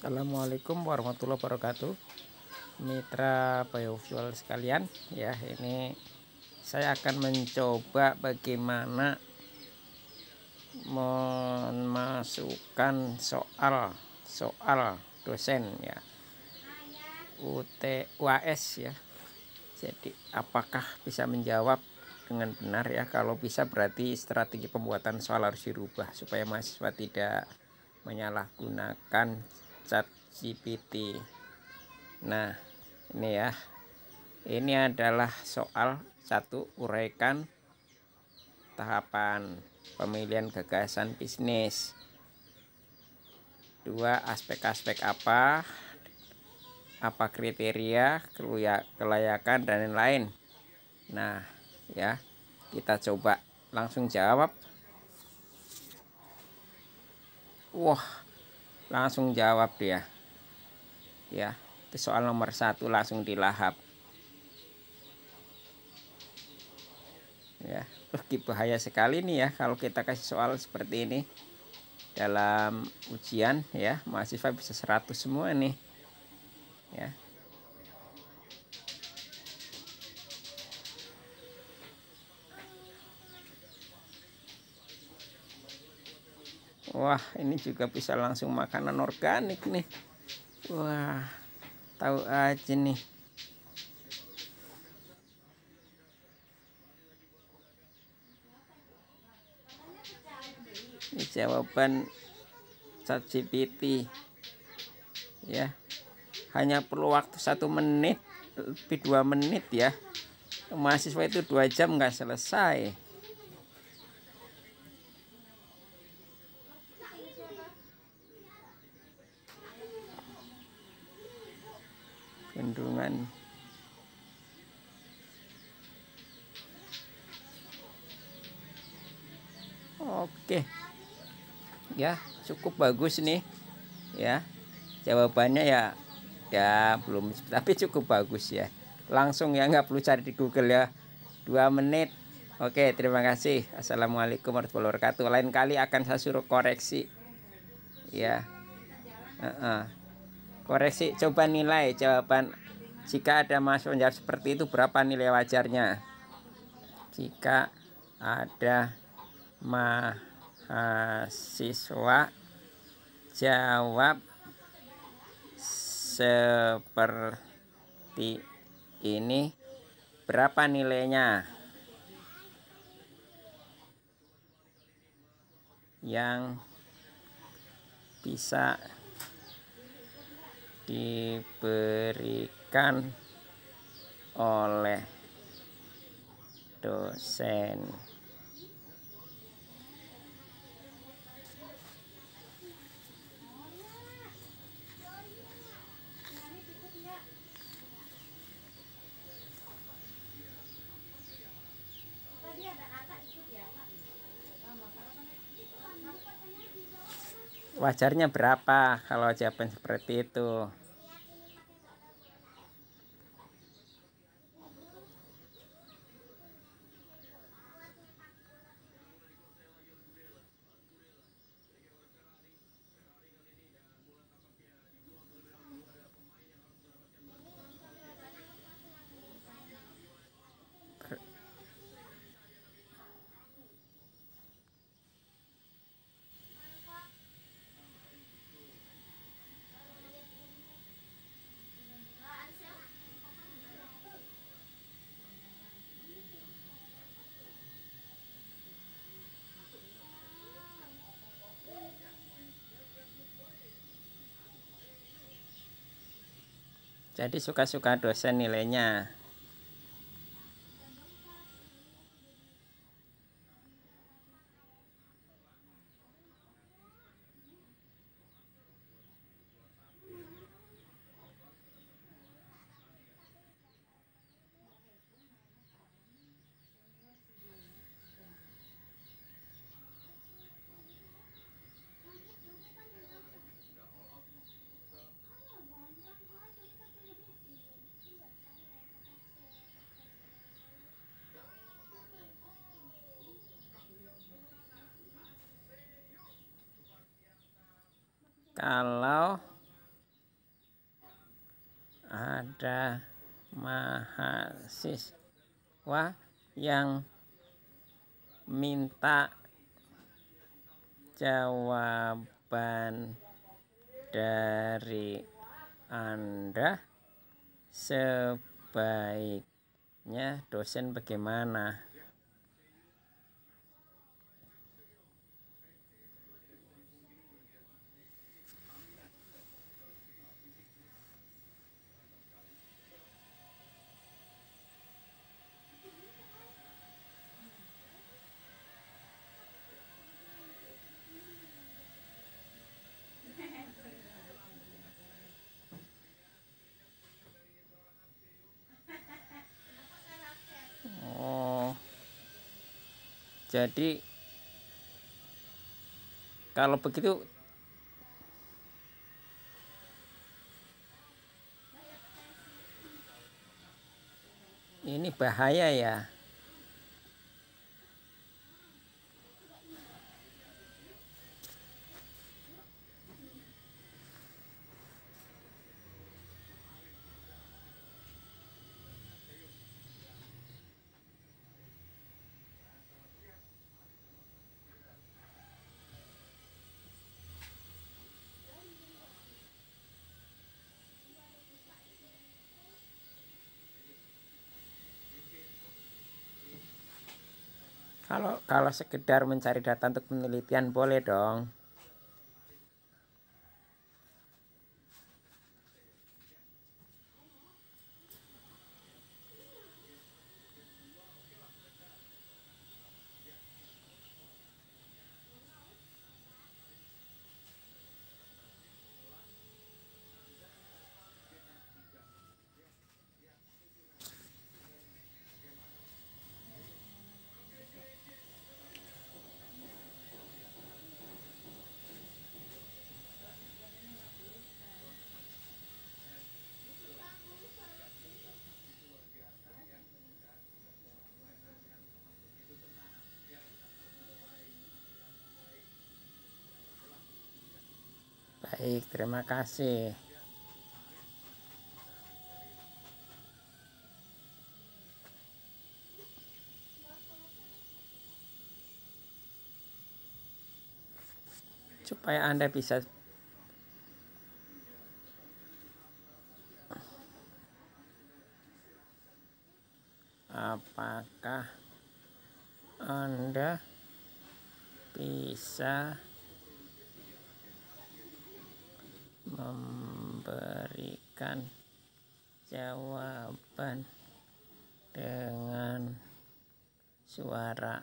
Assalamualaikum warahmatullahi wabarakatuh, mitra biofuel sekalian. Ya, ini saya akan mencoba bagaimana memasukkan soal dosen ya, UAS ya. Jadi apakah bisa menjawab dengan benar ya? Kalau bisa berarti strategi pembuatan soal harus dirubah supaya mahasiswa tidak menyalahgunakan ChatGPT. Nah, ini ya. Ini adalah soal 1, uraikan tahapan pemilihan gagasan bisnis. 2, aspek-aspek apa kriteria, kelayakan dan lain-lain. Nah, ya. Kita coba langsung jawab. Wah, langsung jawab dia. Ya, itu soal nomor 1 langsung dilahap. Ya, bahaya sekali nih ya kalau kita kasih soal seperti ini dalam ujian ya, mahasiswa bisa 100 semua nih ya. Wah, ini juga bisa langsung makanan organik nih. Wah, tahu aja nih. Ini jawaban ChatGPT ya. Hanya perlu waktu 1 menit lebih 2 menit ya. Mahasiswa itu 2 jam nggak selesai. Bendungan. Oke. Ya, cukup bagus nih. Ya. Jawabannya ya belum, tapi cukup bagus ya. Langsung ya, nggak perlu cari di Google ya. 2 menit. Oke, terima kasih. Assalamualaikum warahmatullahi wabarakatuh. Lain kali akan saya suruh koreksi. Ya. Koreksi, coba nilai jawaban. Jika ada mahasiswa menjawab seperti itu, berapa nilai wajarnya? Jika ada mahasiswa jawab seperti ini, berapa nilainya? Yang bisa diberikan oleh dosen. Wajarnya berapa kalau jawaban seperti itu? Jadi suka-suka dosen nilainya. Kalau ada mahasiswa yang minta jawaban dari Anda, sebaiknya dosen bagaimana? Oh, jadi kalau begitu ini bahaya ya. Kalau sekedar mencari data untuk penelitian boleh dong. Baik, terima kasih. Supaya Anda bisa apakah Anda bisa memberikan jawaban dengan suara?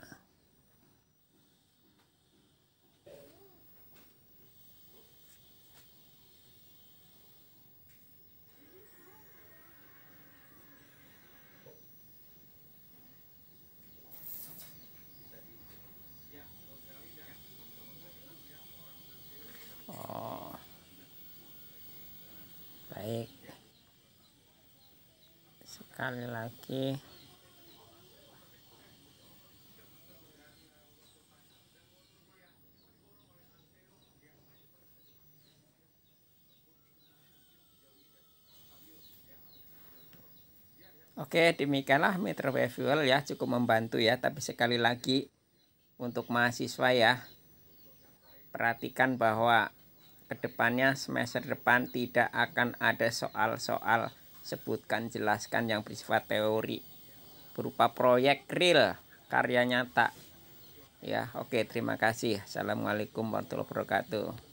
Oh, baik. Sekali lagi oke, demikianlah meter fuel ya, cukup membantu ya. Tapi sekali lagi untuk mahasiswa ya, perhatikan bahwa kedepannya semester depan tidak akan ada soal-soal sebutkan jelaskan yang bersifat teori, berupa proyek real, karya nyata ya. Oke, terima kasih. Assalamualaikum warahmatullahi wabarakatuh.